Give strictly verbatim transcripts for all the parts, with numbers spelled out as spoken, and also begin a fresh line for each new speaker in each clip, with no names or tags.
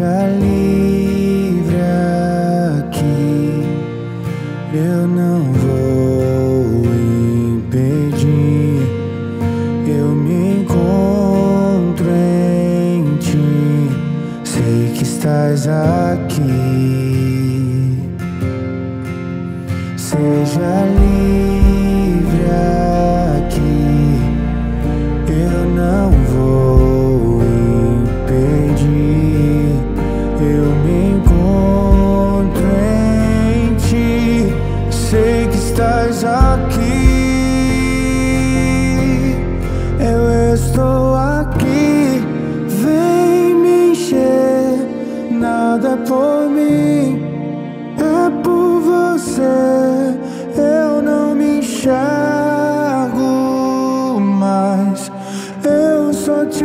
Seja livre aqui, eu não vou impedir. Eu me encontro em ti, sei que estás aqui. Seja livre aqui, eu não vou impedir. Eu me encontro em ti, sei que estás aqui. Eu estou aqui, vem me encher. Nada por mim, é por você. Eu não me enxergo mais, eu só te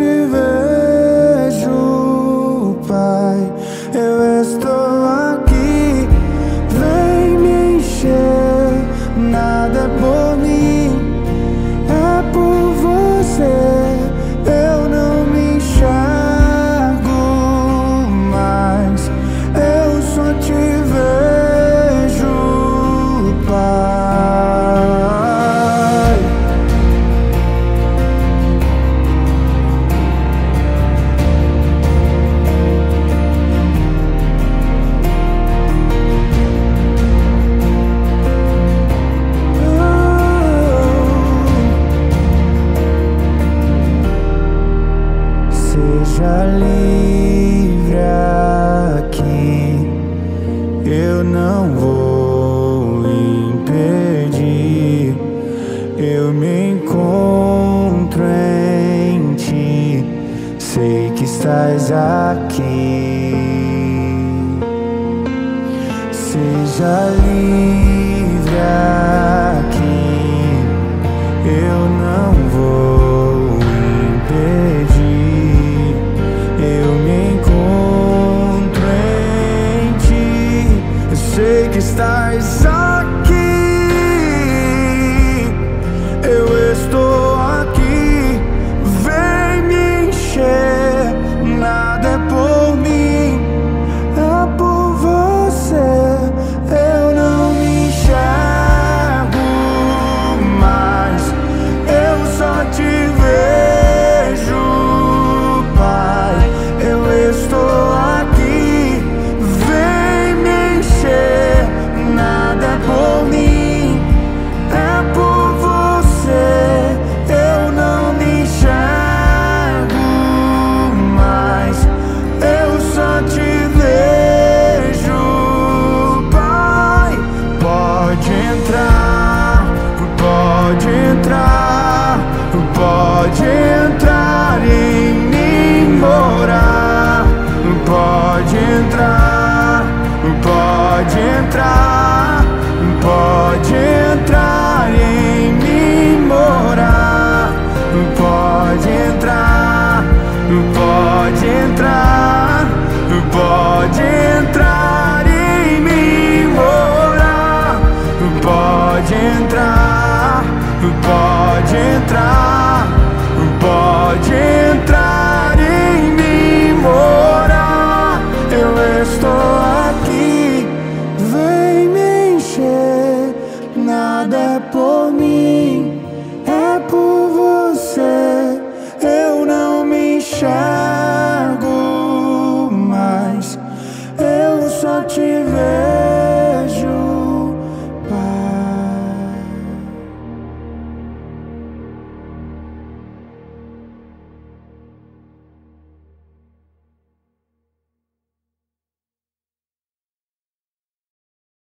vejo, Pai. Eu estou aqui, vem me encher. Nada é por mim, é por você. Eu não me enxergo mais, eu só te vejo, Pai. Seja livre aqui, eu não vou impedir. Eu me encontro em ti, sei que estás aqui. Seja livre aqui, eu não vou